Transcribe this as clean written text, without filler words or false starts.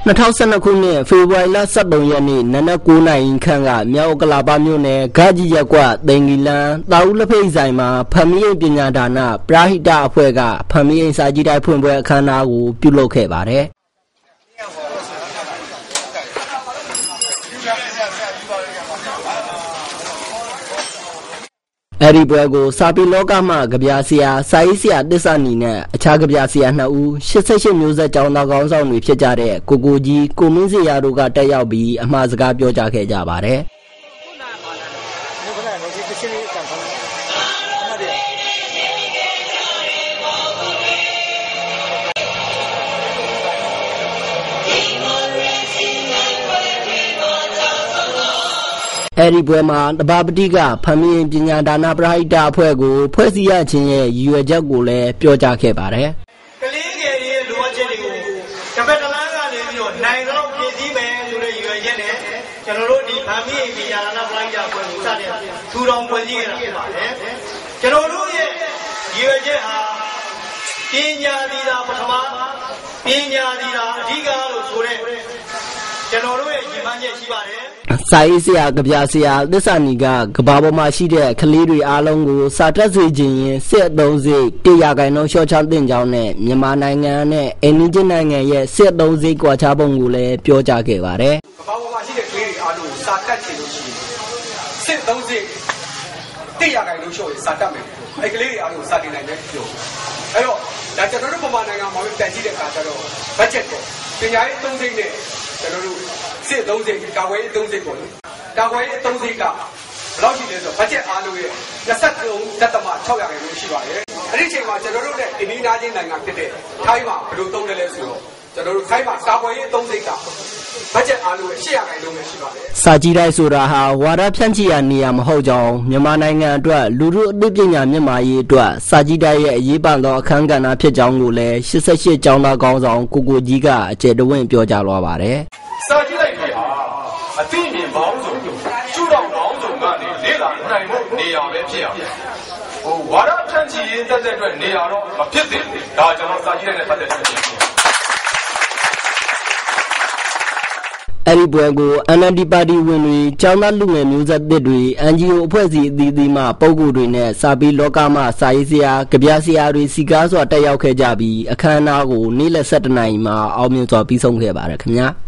2012 ခုနှစ်ဖေဖော်ဝါရီလ23ရက်နေ့နနက်9နာရီခန့်ကမြောက်ကလာပါမြို့နယ်ဂါကြီးရပ်ကွက်သိန်ဂီလန်တာဦးလက်ဖိတ်ဆိုင်မှာဖမ်းမီးပညာဒါနပရာဟိတအဖွဲ့ကဖမ်းမီးစာကြီးတိုင်းဖွင့်ပွဲအခမ်းအနားကိုပြုလုပ်ခဲ့ပါတယ်အဲ့ဒီပွဲကိုစာပေလောကမှကြပြဆရာစာရေးဆရာတစ္ဆာနီနဲ့အခြားကြပြဆရာ2ဦး88မျိုးဆက်ကျောင်းသားကောင်းဆောင်တွေဖြစ်ကြတဲ့ကိုကြီးကိုမင်းစရာတို့ကတက်ရောက်ပြီးအမှားစကားပြောကြားခဲ့ကြပါတယ်အဲ့ဒီပွဲမှာတဘာပတိကဖမ်းမင်းပညာဒါနပရာဟိတအဖွဲ့ကိုဖွဲ့စည်းရခြင်းရဲ့ရည်ရွယ်ချက်ကိုလည်းပြောကြားခဲ့ပါတယ်ကလေးငယ်ရဲ့လိုအပ်ချက်တွေကိုတစ်ဖက်တစ်လမ်းကနေပြီးတော့နိုင်တော့ပြည်စည်းမယ်ဆိုတဲ့ရည်ရွယ်ချက်နဲ့ကျွန်တော်တို့ဒီဖမ်းမင်းပညာဒါနပရာဟိတအဖွဲ့ကိုစတဲ့ထူထောင်ဖွဲ့စည်းခဲ့တာဖြစ်ပါတယ်ကျွန်တော်တို့ရဲ့ရည်ရွယ်ချက်ဟာပညာသီတာပထမပညာသီတာအဓိကလို့ဆိုတဲ့ကျွန်တော်တို့ရဲ့ညီမချက်ရှိပါတယ်စာရေးဆရာကြပြဆရာသစ္စာနီကကဘာပေါ်မှာရှိတဲ့ကလေးတွေအားလုံးကိုစာတတ်စေခြင်းရင်စစ်အသုံးစိတ်100%ရှော့ချတင်ကြောင်းနဲ့မြန်မာနိုင်ငံနဲ့အိန္ဒိယနိုင်ငံရဲ့စစ်အသုံးစိတ်ကွာခြားပုံကိုလည်းပြောကြားခဲ့ပါတယ်ကဘာပေါ်မှာရှိတဲ့ကလေးတွေအားလုံးစာတတ်ခြင်းလို့ရှိရင်စစ်အသုံးစိတ်100%ရှော့ရင်စာတတ်မယ်အဲ့ကလေးတွေအားလုံးစာတင်နိုင်တယ်ပြောအဲ့တော့ဒါကျွန်တော်တို့မြန်မာနိုင်ငံမှာပြန်ကြည့်တဲ့အခါကျတော့ဘတ်ဂျက်ပေါ့ပညာရေးအသုံးစိတ်နဲ့ကျွန်တော်တို့စစ်အသုံးစိတ်ကာကွယ်ရေးအသုံးစိတ်ပေါ့ကာကွယ်ရေးအသုံးစိတ်ကဘယ်လောက်ရှိလဲဆိုတော့ဘတ်ဂျက်အားလုံးရဲ့23.6%ရှိပါတယ်အဲ့ဒီချိန်မှာကျွန်တော်တို့နဲ့အိန္ဒိယချင်းနိုင်ငံဖြစ်တဲ့ထိုင်းမှာဘယ်လိုသုံးတယ်လဲဆိုတော့ကျွန်တော်တို့ထိုင်းမှာကာကွယ်ရေးအသုံးစိတ်ကဘတ်ဂျက်အားလုံးရဲ့8%ပဲရှိပါတယ်စာကြီးတိုင်းဆိုတာဟာဝါဒဖြန့်ချိရာနေရာမဟုတ်ကြောင်းမြန်မာနိုင်ငံအတွက်လူထုအသိပညာမြင့်မားရေးအတွက်စာကြီးတိုင်းရဲ့အရေးပါသောအခန်းကဏ္ဍဖြစ်ကြောင်းကိုလည်း88ကျောင်းသားကောင်းဆောင်ကိုကြီးကအကျယ်တဝင့်ပြောကြားသွားပါတယ်စာကြီးတိုင်းဟာအသိဉာဏ်ပေါင်းစုံရှုထောင့်ပေါင်းစုံကနေလေ့လာနိုင်ဖို့နေရာပဲဖြစ်ရဝါဒဖြန့်ချိရေးသက်သက်အတွက်နေရာတော့မဖြစ်သင့်ဘူးဒါကျွန်တော်စာကြီးတိုင်းနဲ့ပတ်သက်တဲ့ဖြစ်အဲ့ဒီပွဲကို NLD ပါတီဝင်တွေကျောင်းသားလူငယ်မျိုးဆက်သစ်တွေ NGO အဖွဲ့အစည်းအသီးသီးမှပုဂ္ဂိုလ်တွေနဲ့စာပေလောကမှစာရေးဆရာကြပြဆရာတွေစီကားစွာတက်ရောက်ခဲ့ကြပြီးအခမ်းအနားကိုနေ့လယ်7:00 နာရီမှာအောင်မြင်စွာပြီးဆုံးခဲ့ပါတယ်ခင်ဗျာ